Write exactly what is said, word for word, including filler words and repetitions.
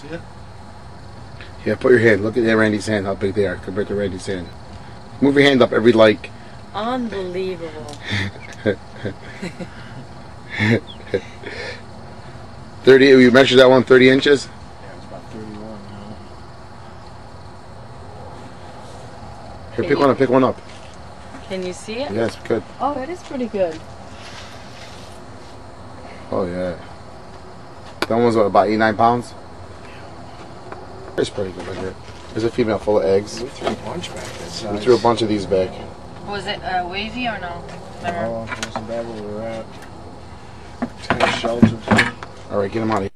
See it? Yeah, put your hand. Look at Randy's hand, how big they are compared to Randy's hand. Move your hand up every like. Unbelievable. thirty, you measured that one thirty inches? Yeah, it's about thirty-one now. Here, pick one up, pick one up. Can you see it? Yes, good. Oh, it is pretty good. Oh, yeah. That one's what, about eighty-nine pounds? It's pretty good, look at it. There's a female full of eggs. We threw a bunch back that size. We threw a bunch of these back. Was it uh, wavy or no? Oh, wasn't that where we were at? Ten shells or something. Alright, get them out of here.